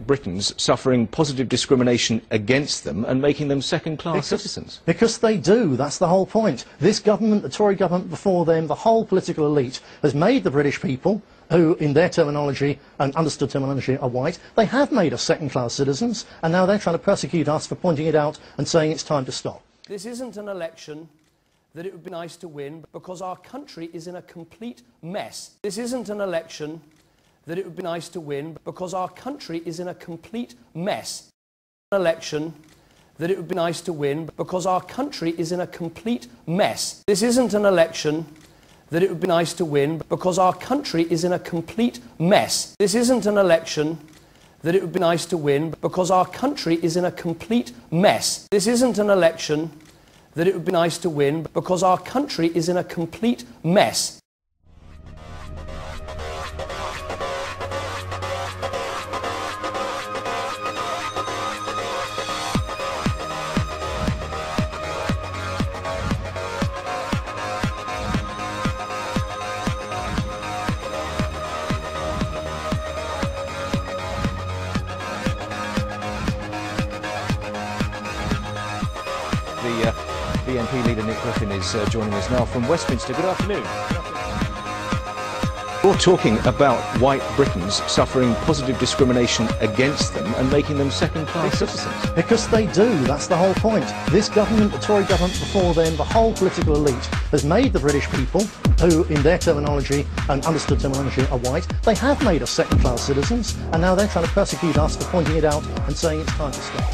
white Britons suffering positive discrimination against them and making them second-class citizens? Because they do. That's the whole point. This government, the Tory government before them, the whole political elite has made the British people, who in their terminology and understood terminology are white, they have made us second-class citizens, and now they're trying to persecute us for pointing it out and saying it's time to stop. This isn't an election that it would be nice to win because our country is in a complete mess. This isn't an election that it would be nice to win because our country is in a complete mess. An election that it would be nice to win because our country is in a complete mess. This isn't an election that it would be nice to win because our country is in a complete mess. This isn't an election that it would be nice to win because our country is in a complete mess. This isn't an election that it would be nice to win because our country is in a complete mess. The BNP leader Nick Griffin is joining us now from Westminster. Good afternoon. You're talking about white Britons suffering positive discrimination against them and making them second-class citizens. Because they do. That's the whole point. This government, the Tory government before them, the whole political elite has made the British people, who in their terminology and understood terminology are white, they have made us second-class citizens, and now they're trying to persecute us for pointing it out and saying it's time to stop.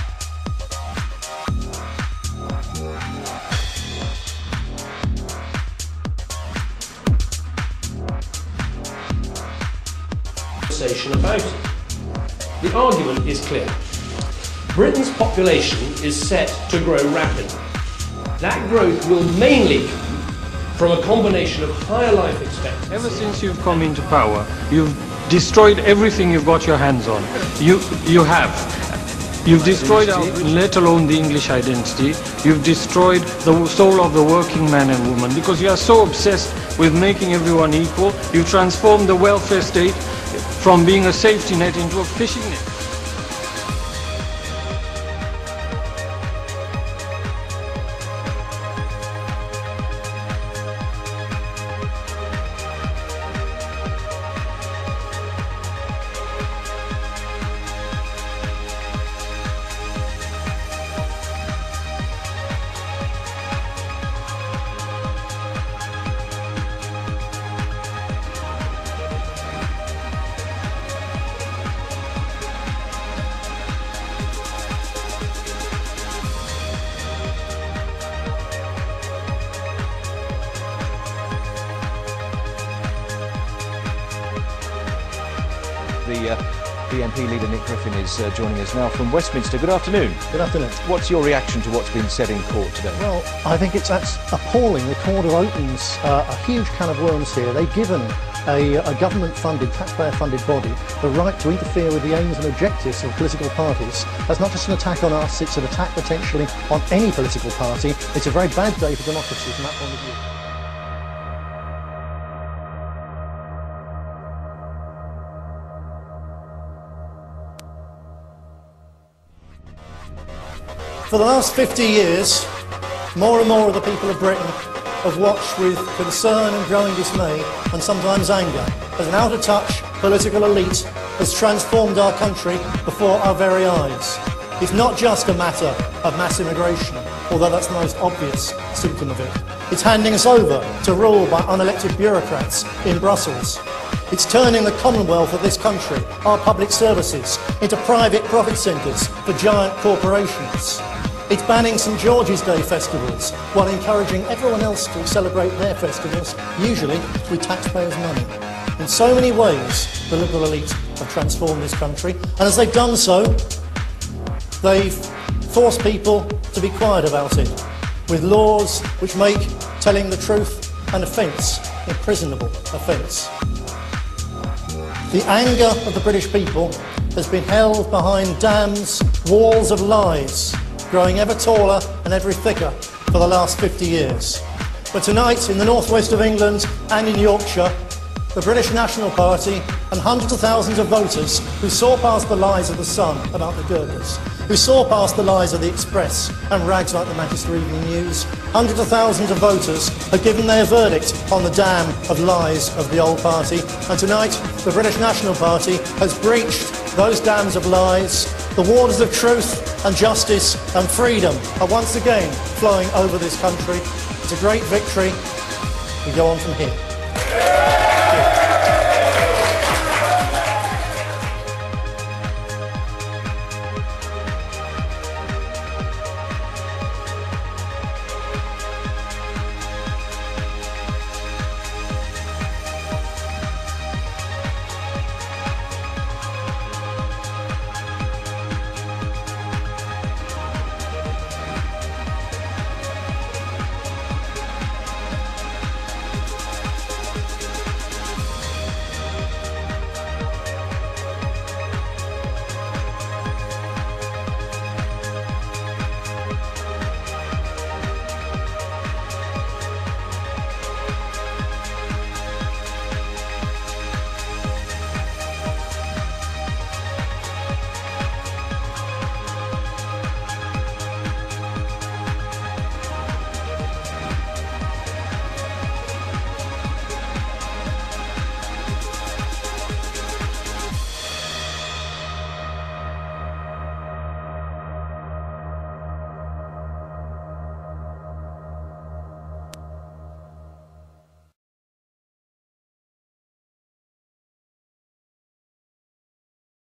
About it. The argument is clear. Britain's population is set to grow rapidly. That growth will mainly come from a combination of higher life expectancy. Ever since you've come into power, you've destroyed everything you've got your hands on. You've destroyed our, let alone the English identity. You've destroyed the soul of the working man and woman because you are so obsessed with making everyone equal. You've transformed the welfare state from being a safety net into a fishing net. The BNP leader Nick Griffin is joining us now from Westminster. Good afternoon. Good afternoon. What's your reaction to what's been said in court today? Well, I think that's appalling. The court opens a huge can of worms here. They've given a government-funded, taxpayer-funded body the right to interfere with the aims and objectives of political parties. That's not just an attack on us, it's an attack potentially on any political party. It's a very bad day for democracy from that point of view. For the last 50 years, more and more of the people of Britain have watched with concern and growing dismay, and sometimes anger, as an out-of-touch political elite has transformed our country before our very eyes. It's not just a matter of mass immigration, although that's the most obvious symptom of it. It's handing us over to rule by unelected bureaucrats in Brussels. It's turning the Commonwealth of this country, our public services, into private profit centres for giant corporations. It's banning St George's Day festivals while encouraging everyone else to celebrate their festivals, usually with taxpayers' money. In so many ways, the Liberal elite have transformed this country, and as they've done so, they've forced people to be quiet about it, with laws which make telling the truth an offence, imprisonable offence. The anger of the British people has been held behind dams, walls of lies, growing ever taller and ever thicker for the last 50 years. But tonight, in the northwest of England and in Yorkshire, the British National Party and hundreds of thousands of voters who saw past the lies of the Sun about the Gurkhas, who saw past the lies of the Express and rags like the Manchester Evening News, hundreds of thousands of voters have given their verdict on the dam of lies of the old party, and tonight the British National Party has breached those dams of lies. The waters of truth and justice and freedom are once again flowing over this country. It's a great victory. We go on from here.